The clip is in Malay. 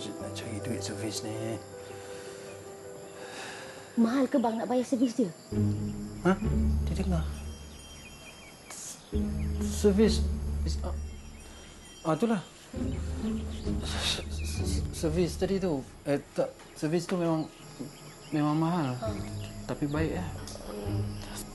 je nak cari duit servis ni. Mahal ke bang nak bayar servis dia? Ha? Dia dengar. Servis... itulah. Servis tadi tu. Tak, servis tu memang mahal. Tapi baik lah.